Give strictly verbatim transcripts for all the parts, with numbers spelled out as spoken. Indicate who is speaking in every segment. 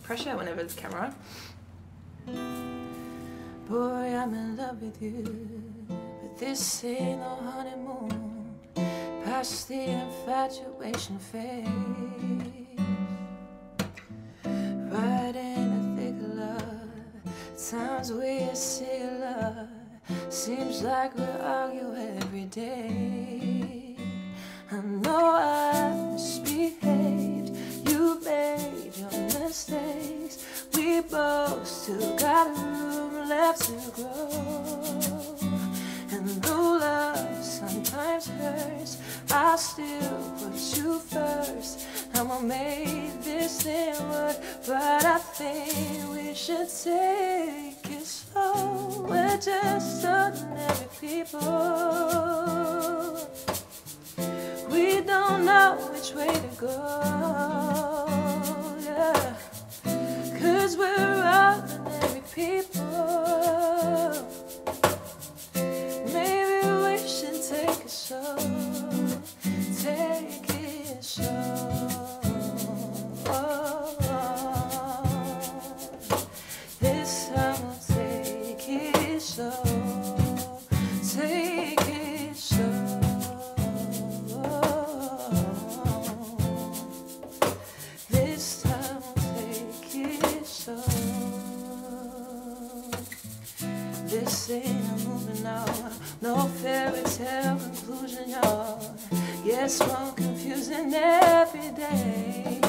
Speaker 1: pressure whenever there's a camera on. Boy, I'm in love with you, but this ain't no honeymoon. Past the infatuation phase, right in the thick of love. Times we see love, seems like we argue every day. I know I misbehaved, you made your mistakes. We both still got room left to grow. And though love sometimes hurts, I'll still put you first. I'ma make this thing work, but I think we should take it slow. We're just ordinary people. We don't know which way to go, yeah. Cause we're ordinary people. Maybe we should take it slow. Take it slow. This time we'll take it slow. Take it slow. This time we'll take it slow. This ain't a movie now, no fairy tale conclusion, y'all. Yes, one confusing every day.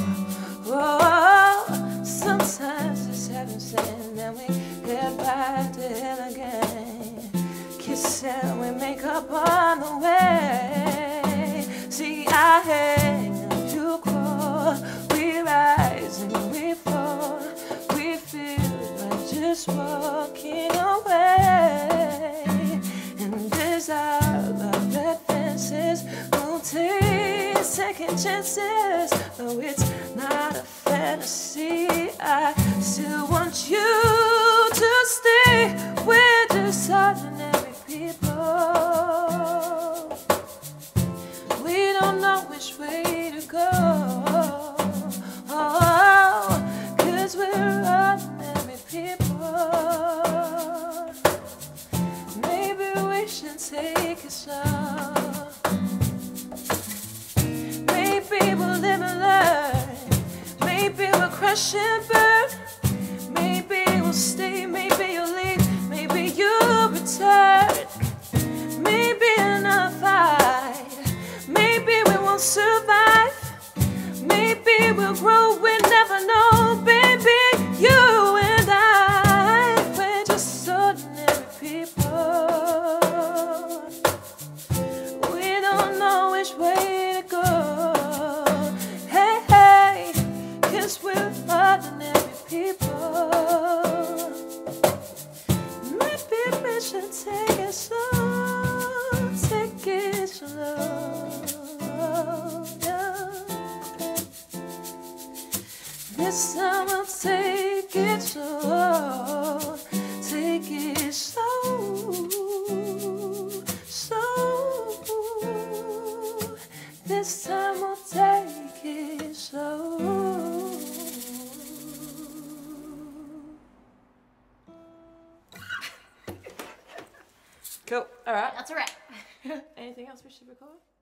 Speaker 1: Oh, sometimes it's heaven sent, then we head back to hell again. Kiss and we make up on the way. See, I hang and you crawl, we rise and we fall. We feel like just walking away. And this our love red fences won't take second chances. No, it's not a fantasy. I still want you to stay. We're just ordinary people. We don't know which way to go. Oh, cause we're ordinary people. Maybe we should take it slow. Maybe we'll live and learn. Maybe we'll crash and burn. Maybe we'll stay, maybe you'll leave, maybe you'll return. Maybe in a fight, maybe we won't survive. Maybe we'll grow, we never know, baby. You and I, we're just ordinary people. We don't know which way to go. Hey, hey, cause we're ordinary people. Maybe we should take it slow, take it slow, yeah. This time I'll take it slow, take it slow, slow. This time I'll take it slow. Cool, alright.
Speaker 2: That's a wrap.
Speaker 1: Anything else we should record?